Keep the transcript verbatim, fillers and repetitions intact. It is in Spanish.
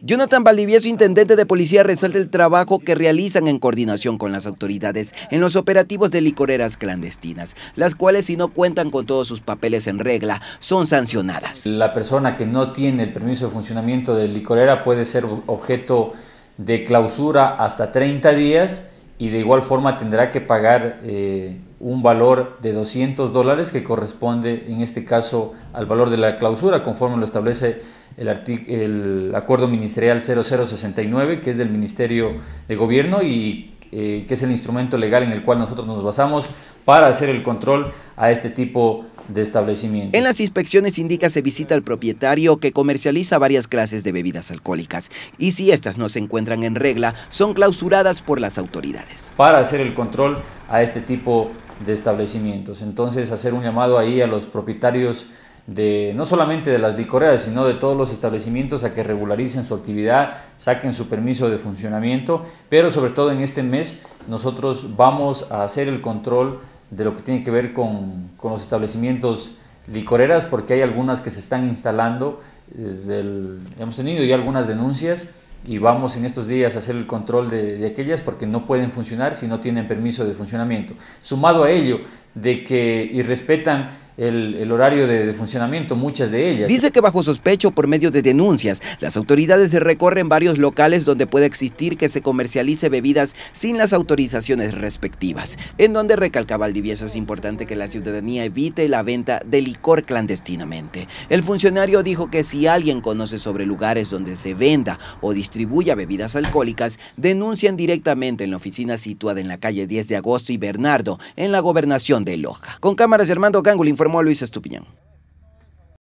Jonathan Valdivieso, intendente de policía, resalta el trabajo que realizan en coordinación con las autoridades en los operativos de licoreras clandestinas, las cuales, si no cuentan con todos sus papeles en regla, son sancionadas. La persona que no tiene el permiso de funcionamiento de licorera puede ser objeto de clausura hasta treinta días y de igual forma tendrá que pagar eh, un valor de doscientos dólares que corresponde en este caso al valor de la clausura conforme lo establece el, el acuerdo ministerial cero cero sesenta y nueve, que es del Ministerio de Gobierno y eh, que es el instrumento legal en el cual nosotros nos basamos para hacer el control a este tipo de establecimiento. En las inspecciones indica se visita al propietario que comercializa varias clases de bebidas alcohólicas y si estas no se encuentran en regla son clausuradas por las autoridades. Para hacer el control a este tipo de establecimientos, entonces hacer un llamado ahí a los propietarios de no solamente de las licoreras sino de todos los establecimientos a que regularicen su actividad, saquen su permiso de funcionamiento, pero sobre todo en este mes nosotros vamos a hacer el control de lo que tiene que ver con, con los establecimientos licoreras, porque hay algunas que se están instalando, eh, del, hemos tenido ya algunas denuncias y vamos en estos días a hacer el control de, de aquellas porque no pueden funcionar si no tienen permiso de funcionamiento. Sumado a ello de que irrespetan El, el horario de, de funcionamiento, muchas de ellas. Dice que bajo sospecho por medio de denuncias, las autoridades recorren varios locales donde puede existir que se comercialice bebidas sin las autorizaciones respectivas, en donde recalca Valdivieso es importante que la ciudadanía evite la venta de licor clandestinamente. El funcionario dijo que si alguien conoce sobre lugares donde se venda o distribuya bebidas alcohólicas, denuncian directamente en la oficina situada en la calle diez de agosto y Bernardo, en la gobernación de Loja. Con cámaras de Armando Gángulo, informó Luis Estupiñán.